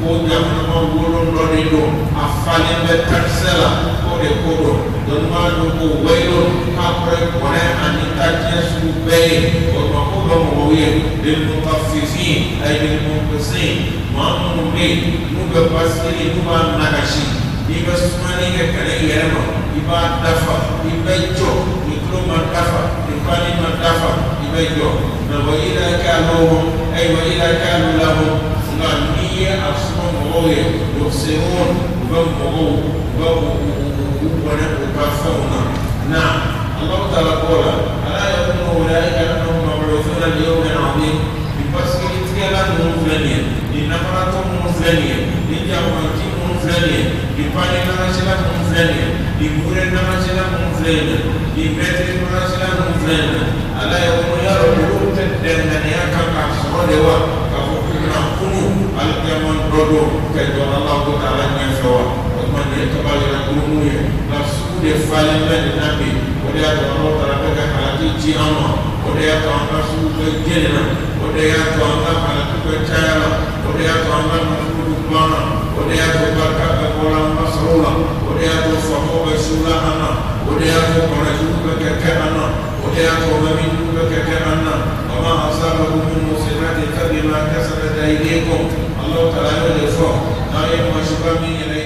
jamana wolon do afale be tarsela ko de kodo don ma do ko waylo apre kone anita jesu be ko ko do mo ye del mutaffifin ay del munqasin ma mo be nu be pasiri nu ma nagashi iba sumani ke kare yerama iba dafa ibejo iklo ma dafa ibani ma dafa ibejo na wa ila kanu ay wa ila kanu lahu niye asma moye yusirun bamu wana ukafuna na Allah Ta'ala qala ala yakunu ulaika annahum mab'uthuna li yawmin 'azim bipaskili tiyalan muflaniya innafaratun muflaniya lijawati muflaniya dipani narasila muflaniya dimure narasila muflaniya dimetri narasila muflaniya ala yakunu ya rabbu tadannaniya kaka sawadewa al-Qiyamah dodo ke Allah Ta'ala nyafawa man yakbali rakumuye nafsu de falenda de nabi odia Allah Ta'ala ke halati ji amma odia to anga su ke jenna odia to anga halati ke chayala odia to anga nafsu mana odia to barka ke kolam masrula odia to famo ke sula ana odia to koraju ke ana odia to mamin ke ana ama asabakum min musibati fabima kasabat aydikum Allah Ta'ala le fo ay mashbami ilay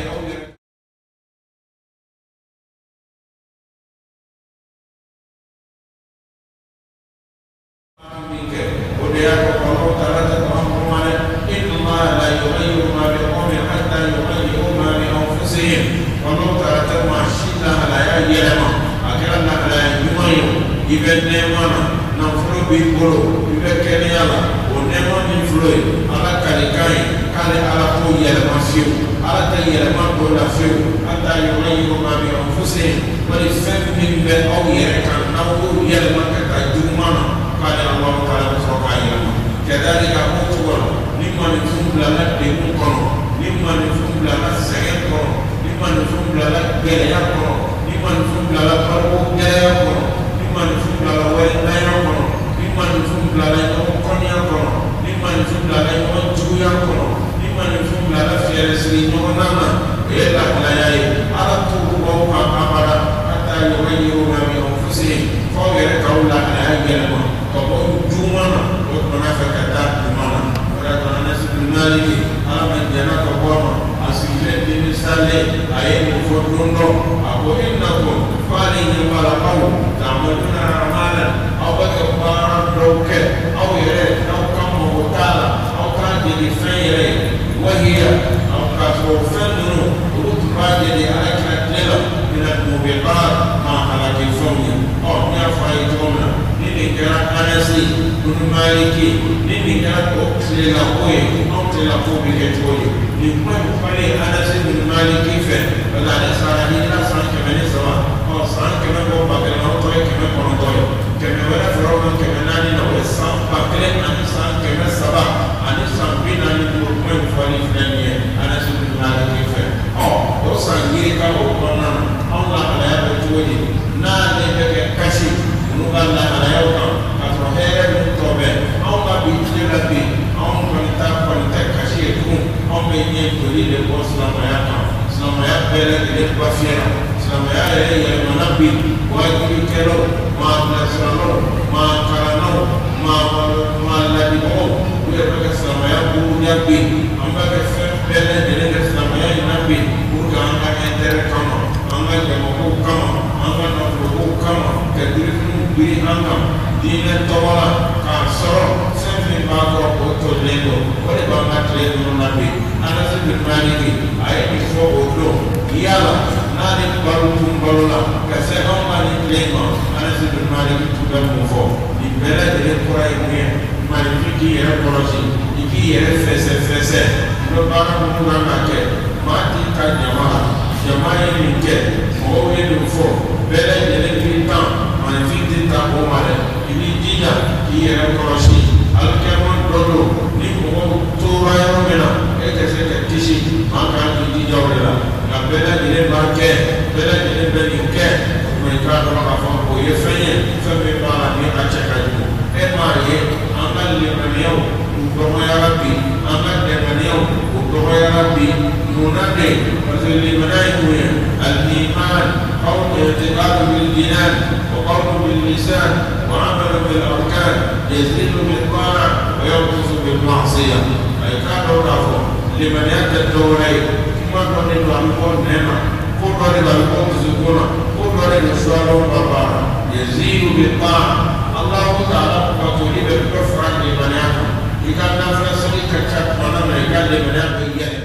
منادي مثل مناهج الإيمان قول اعتقاد بالجنان وقول باللسان وعمل بالأركان يزيد بالطاعة وينقص بالمعصية أي كان رافع لمن يأتي الدورين ثم قد يكون نعمة قل يكون زكونا قل يكون بابا يزيد بالطاعة الله تعالى يقول بالكفر لمن يأتي إذا نفس كتاب من يقال لمن يأتي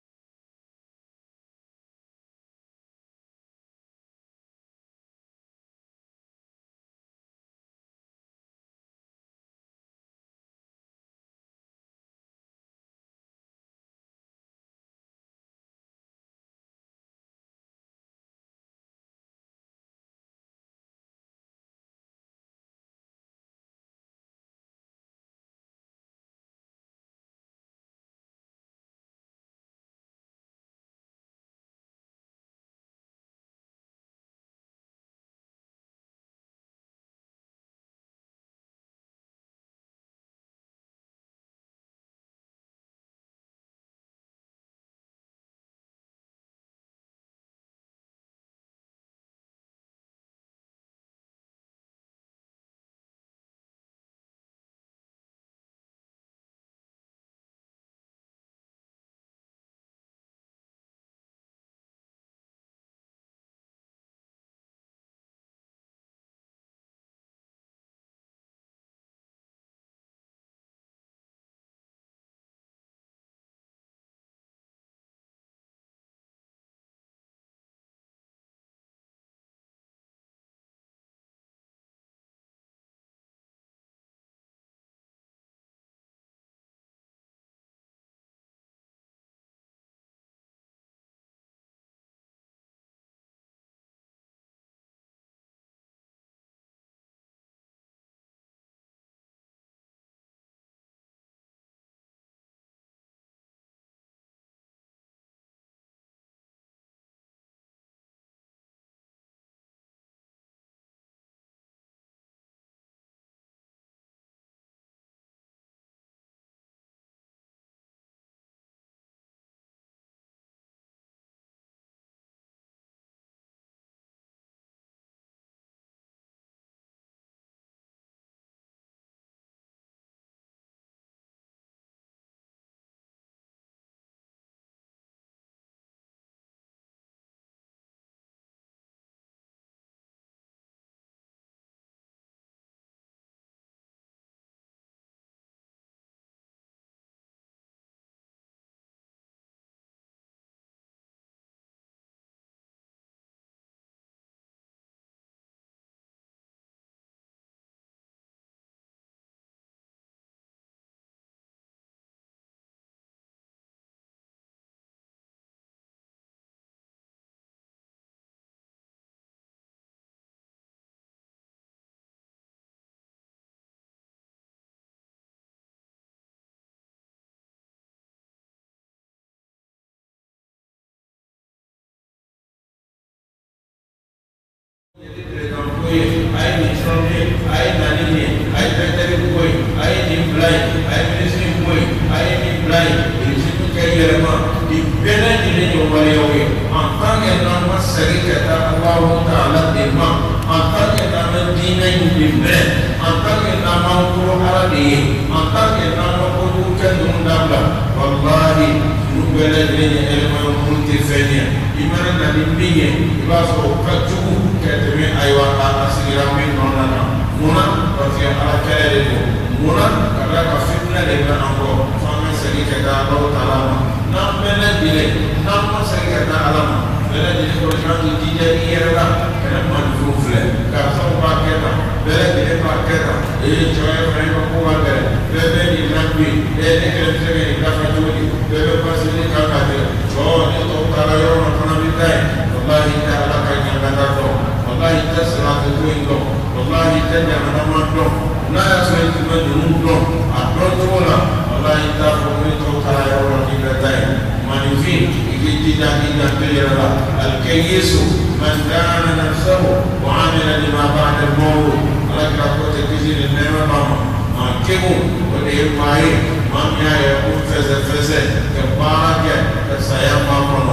الكيس من دان نفسه وعمل لما بعد الموت لك ركوت كثير النعمة ما كمو وديه ماي ما يكون فزة كبارك كسيام ما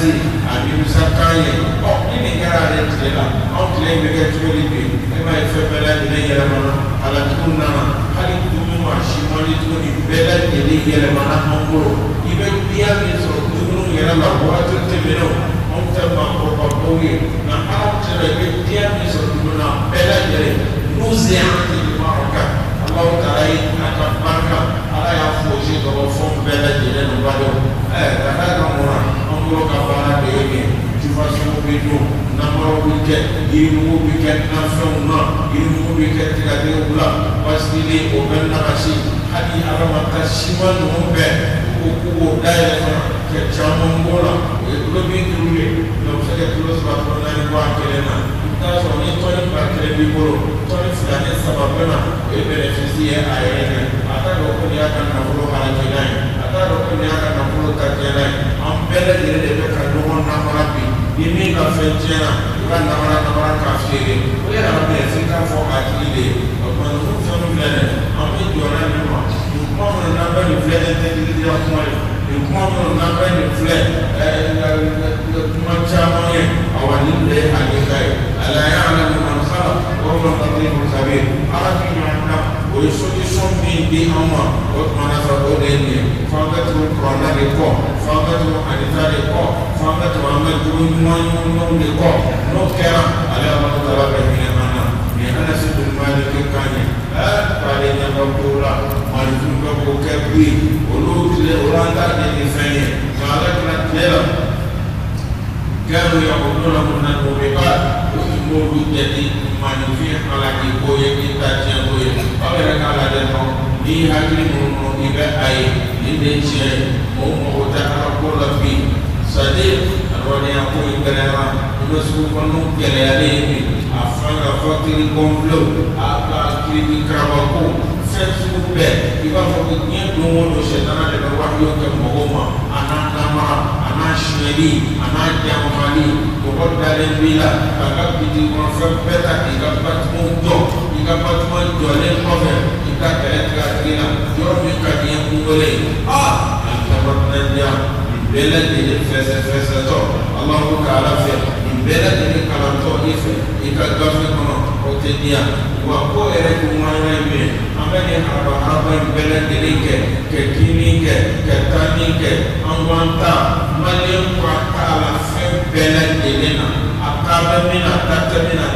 Anasi, Amin Sakaya, ini negara yang tidak, outline mereka cuma itu. Emang efek di negara mana, alat guna, kali cuma simali itu di bela di negara mana mangkuru. Ibu dia misal dulu negara bawa tu termino, orang mampu pakai. Nah, alat cerita dia misal dulu na bela jadi nuzian di Maroka. Allah Taala akan berkat. Allah yang fokus kalau form bela jadi nubado. Kata kamu orang, orang kawan ada ini. Cuma semua itu, nama orang bikin, ilmu bikin, nafsu nak, ilmu bikin tidak diulang. Pasti ni open narasi. Hadi alam atas siman mungkin, uku daya sana, kecamang bola. Lebih dulu, kalau saya terus berapa nani buat kelena. Kita soalnya tuan berkelana di bulu, tuan fulani sebabnya, beneficiasi airnya. Atau doktor dia akan nafsu hal lain, atau doktor dia akan nafsu kerja lain. Ambela jadi dia kandungan nama rapi. Ini kafencena, bukan nama kafir. Boleh ada benefit for akili. Kalau tu semua belajar, ambil jualan ni mah. Cuma nama ni belajar tadi dia semua. Cuma nama ni belajar, macam mana? Awal ni belajar hakikat. Allah yang alam man khalaq, Allah latiful khabir. Allah ni mana? Solution di amma, mana satu ini. Fakat tu Quran rekod, fakat tu hadis rekod, fakat tu amal tu iman rekod. Not kera, Allah Taala berfirman mana? Yang ada sebut malik kekanya. Pada yang berdoa, malik juga bukan bui. Ulu orang tak jadi fanya. Kalau kita dalam, kalau yang berdoa menan berdebat, umur jadi manusia lagi boleh kita jauh. Apabila kalau ada di hati mau ibadah air, di desa mau tak apa lebih. Sedih, kalau dia aku ibadah, terus bukan kelihatan ini. Apa kiri komplo, apa kiri kerabaku, sensu bed. Iba fokusnya dua setan ada wahyu ke Muhammad, anak nama, anak syedi, anak jamali. Bukan dari bila, agak kita konfirm peta, kita patmujo, kita patmujo le profil, kita kerja kita, jauh kita yang boleh. Kita bertanya, bela jadi fasa tu, Allah Taala firman. Bela jadi kalau tu ikat gafi kono otedia wako ere kumana ime ambaye haba bela jadi ke kini ke tani ke angwanta malim kwa kala fe bela jadi na akabe mina tatamina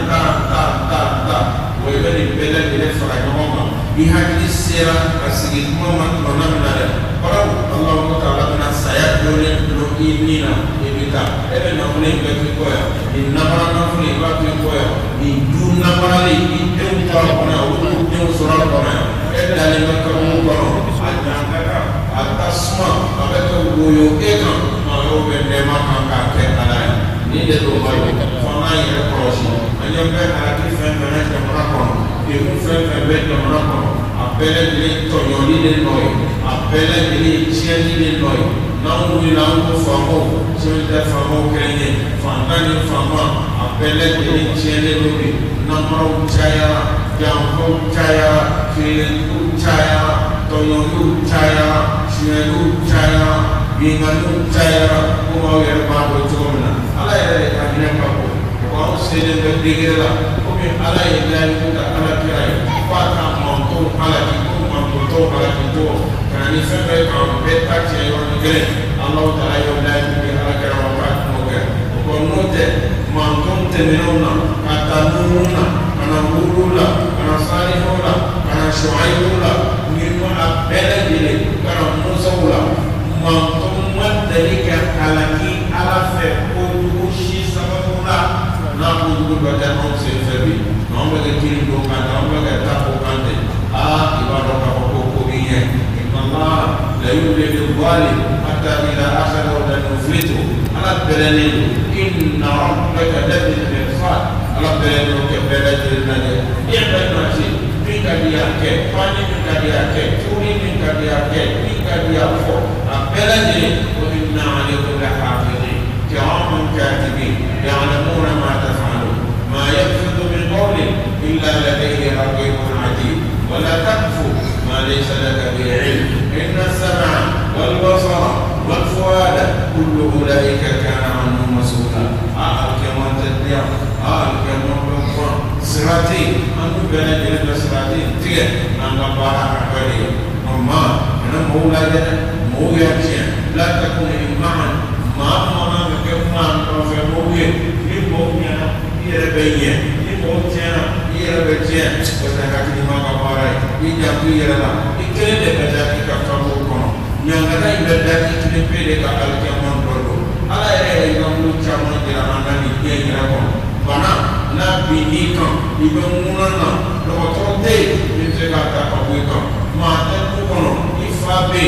ta wewe ni bela jadi fara ngoma bihaki sera asigit mama manamna para Allah Taala na saya dole lo inina kita ebe na kule ngati koya inamara na kule ngati koya du namara le idem ta kona u dem sura kona ebe dale ngakamu kono ajanga atasma abeka goyo eka ma yo be nema kanga ke alai ni de do bayo fana yere prosi anyambe arati fen mena jamara kono e mu fen be jamara kono apele de to yoni de noy apele de chieni de noy não we não famo se da famo crene fantani fama apele de chele lobi namro chaya jambo chaya kile chaya toyo chaya chelu chaya binganu chaya kuma wer ba do chomna ala ere kadine papo ko se de digela ko me ala ere ko da ala kirai pa ta monto ala ki ko monto to ala ki to kani fere ko beta che yo ngere Allah Taala yo la ki ala kara wa ko ke ko note mantum temenona kata nuna kana urula kana salihula kana shuaibula ngirma abela dile kana musawla mantum madalika alaki ala fe ko ushi sababula na ko bata on se febi no be kiri do kana no be ta ko kante ibado ka ko biye Allah la yulidu zalim hatta ila akhir wa nuflitu ala belani inna rabbaka labil mirsad ala belani ke belani nade ibadu asi pinga dia ke pani pinga dia ke turi pinga dia ke pinga dia fo belani wa inna alaykum lahafizin kiraman katibin ya'lamuna ma taf'alun ma yalfidu min qawlin illa ladayhi raqibun atid wa la taqfu ما ليس لك به علم إن السمع والبصر والفؤاد كل أولئك كان sula alkiamat dia alkiamat perempuan serati anu bela jadi serati tiga nangga barang apa dia mama kena mau lagi mau ya dia la takun iman mana kemana profil mau ni mau nya dia berbeza ni mau nya dia berbeza pada hati ni maka barai ini jatuh ia lah ikhlas dekat kita kamu kono yang ada ibadah itu pede ka alkiamat dulu ala yang kamu cakap jalan ni dia kira mana nabi ni kan ibu mulana doktor te itu kata kamu kan mata tu kono ifabe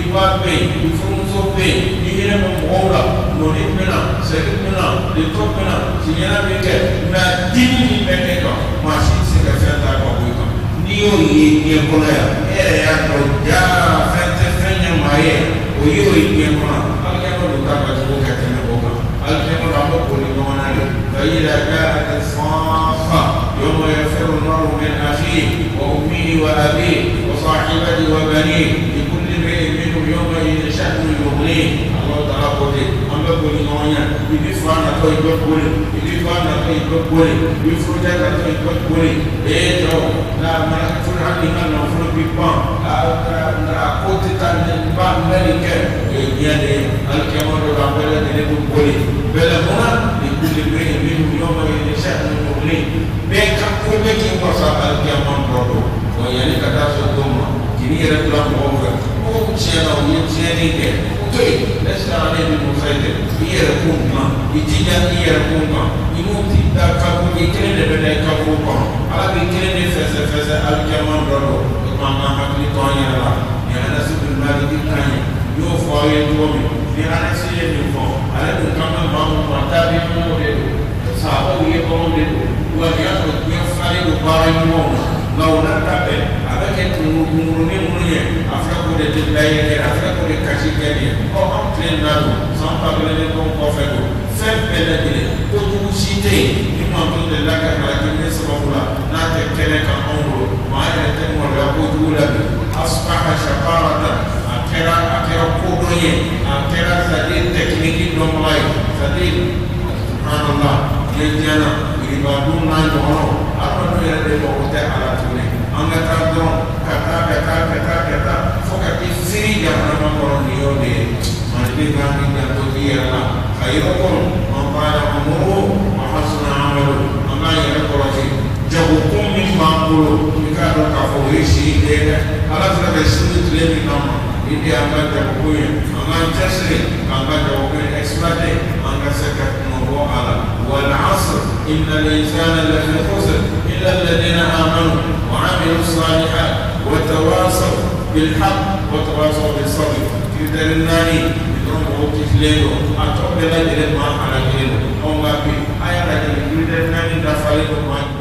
ifunzobe ihina mmola noni pena segi pena leto pena sinyana beke na dini beke kan masih sekafeta kamu kan niyo ni kono ya to ja fente fenya maye oyo ni kono alkema lutaka tuko katena boka alkema ramo koni kona le فإذا كانت الصاخة يوم يفر المرء من أخيه وأمه وأبيه وصاحبته وبنيه لكل امرئ منهم يومئذ شأن يغنيه الله تعالى قل أما قل نوعا بفعل توي بقول بفعل توي بقول بفرج توي بقول جو لا ما فرح لنا نفر بيبان أقول تان ملك يعني الكمال ربنا دين بقول بلا هنا لكل امرئ منهم يومئذ شأن يغنيه بك كل كي وصل الكمال برضو ويعني كذا سدوما كني رجلا موفر شيئا ويشيئا كه طيب لسه عليه بالمساعدة يركون ما يجينا يركون ما يموت تكابو يكلم بدأ كابو ما على بيكلم فز الكمال برضو ما هكذا تاني لا يعني نسيب المال كتاني يوفى يدومي في أنا سيء يوفى على بكرة ما هو مرتبط موديل صعب ويكون موديل وجاء يفعل ببارين مونا لو نتابع avec mourouné Afrique de Tiblaïe, Afrique de Kachikeli, or en plein nado, sans parler de ton prophète, fait pénétrer, tout cité, du manteau de la Camargue, Sabula, Nate Keneka Ongo, Maïa Temola, Boudula, Aspaha Shaparata, Akera Kodoye, Akera Zadi, technique d'Omlaï, Zadi, Subhanallah, Yediana, Ibadou Naïno, après de Mokote à la tournée. Angkat dong kata fokus siri jangan orang nione mesti kami jatuh dia lah khairukum mempana umuru mahasna amalu amai rekolasi jahukum min mangulu jika ada kafuisi dia alat sebagai sudut lebih nama ini angkat jahukunya angkat jasri angkat jahukunya eksploite angkat sekat nomor alam wal asr innal insana lafi khusr illa alladhina amanu وعملوا الصالحات وتواصوا بالحق وتواصوا بالصبر في درناني بدون وقت ليلو أتوقع لجل ما على ليلو أو ما في أي رجل في درناني دفعله ما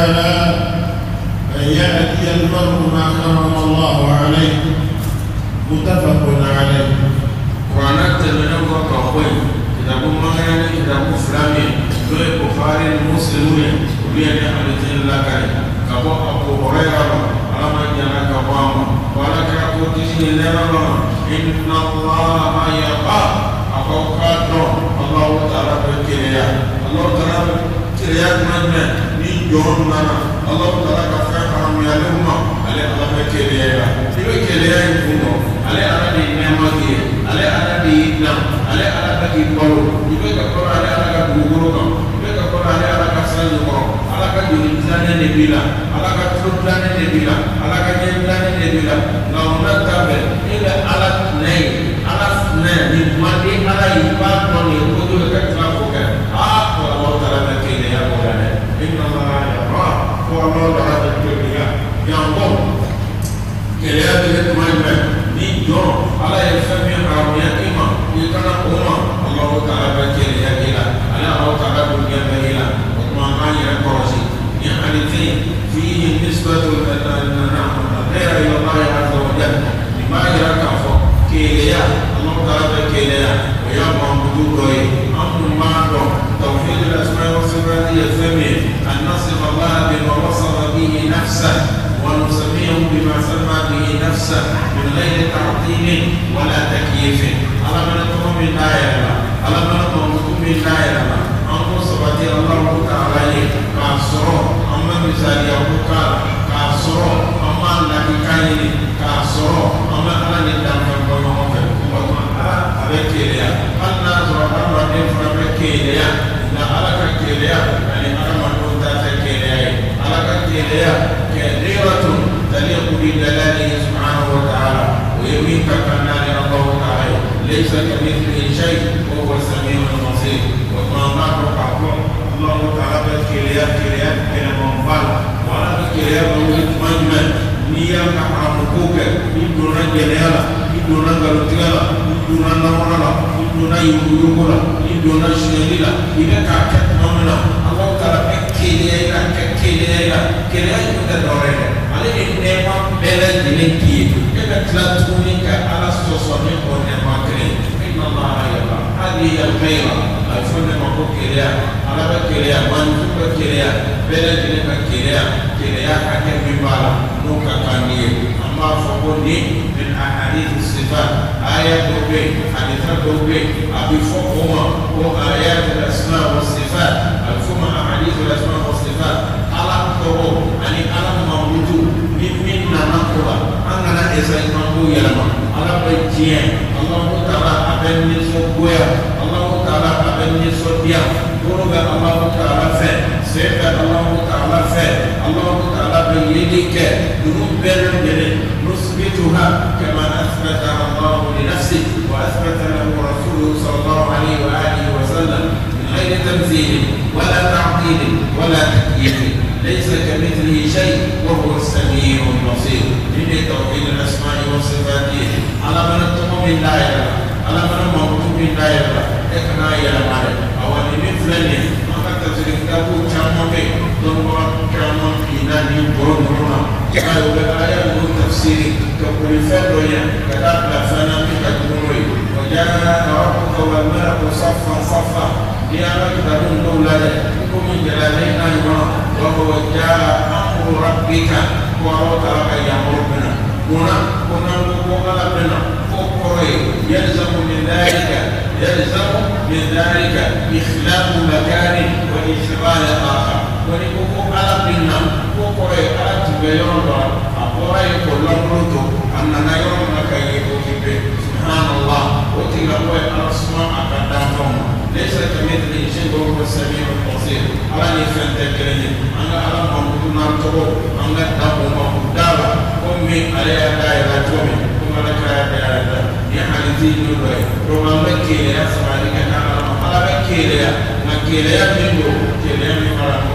تعالى أن يأتي المرء ما حرم الله عليه متفق عليه. وأنا أتمنى وقوي إذا كنا يعني إذا كفرامي لو البخاري المسلمين وبيان حديث الله كريم كابو أبو هريرة على ما جاء كابو ولا كابو تجي لنا إن الله يقع أبو كاتو الله تعالى بكريا الله تعالى بكريا من جون لنا الله تعالى كفاهم يالهم على الله بكريا بكريا يكونوا على على النعمة على على الإسلام على على الكبر يبقى كبر على على الغرور يبقى كبر على على كسر على كجولان النبيلا على كترولان النبيلا على كجولان النبيلا لو نتابع إلى على نين على نين مادي على يبقى كوني كودو كترافوك الله تعالى بكريا مولانا إن الله يرى والله تعالى بكريا يانبو كريا بكريا نيجون على يفهم عربيا إما يكنا أمة الله تعالى بكريا إلى على الله تعالى بكريا إلى وما كان يقرأسي يعني فيه نسبة غير إلى الله عز وجل لما يركف كريا الله تعالى بكريا ويا معبودوه أمر ما توحيد الأسماء والصفات يفهم أن نصف الله بما وصف به نفسه ونسميه بما سمى به نفسه من غير تعطيل ولا تكييف. على من نقوم بالآية على من نقوم بالآية أمر صفات الله تعالى كاسرو أما مثال يومك كاسرو أما نكاين كاسرو أما أنا ندم فما وما أبكيليا أنا زرعنا ردين فبكيليا لا على كيليا يعني أنا ما تكيليا على كيليا كثيرة تليق بدلاله سبحانه وتعالى ويمينك كنال الله تعالى ليس كمثله شيء وهو السميع البصير. وما نقرأ الله تعالى كليات إلى منفعل وعلى كليات مولد مجمل نيام كحرمكوك يدونا جليالا يدونا غلطيالا يدونا نورلا يدونا يوغولا يدونا شنيلا إذا كاكت نمنا الله تعالى كليات يدورنا على النعمة بلا دلنكي إذا تلاتونك على الصوصانين ونعمة كريم إن الله يرى هذه الخيرة الفن مقوم كليات على بكليات منفوق كليات بلا دلنك كليات حكم ببالا نوكا كانيه أما فقولي من أحاديث الصفات آيات دوبي حديثات دوبي أبي فقهما وآيات الأسماء والصفات الفما أحاديث الأسماء والصفات على الطرق يعني على الموجود من نقوى أنا إذا كنت يلما على بيتين الله تعالى أبني سوبيا الله تعالى أبني سوبيا قرب الله تعالى فين سيف الله تعالى فين الله تعالى بيدك ذنوب بين نثبتها كما أثبتها الله لنفسه وأثبت له رسوله صلى الله عليه وآله وسلم من غير تمثيل ولا تعطيل ولا تكييف ليس كمثله شيء وهو السميع البصير. من توحيد الأسماء والصفات على من نقوم بالله على من نقوم بالله إحنا يا مالك أول مثلني ما تفسير كتاب كامل دون كامل إنني برونونا ما يقول آية من تفسير كقول فدويا كتاب لفنا بكتبوي وجاء ربك والملك صفا صفا يا رب دولة من جلالين أيضا وهو جاء أمر ربك وربك يأمرنا هنا وقلبنا فقري يلزم من ذلك إخلاق مكان وإشغال آخر ونقول قلبنا فقري قلب بيون أقرأي كل مرتو أننا يوم كي سبحان الله وتلقوا الأسماء أقدامهم ليس كمثله شيء وهو السميع البصير. على فانتكرني أنا على ما نرتبو أنا دابو ما دابا أمي عليها دائرة تومي كما ذكر دائرة يعني تيجي نقول روما مكيلة سبحانك أنا على مكيلة منو كيلة من فرق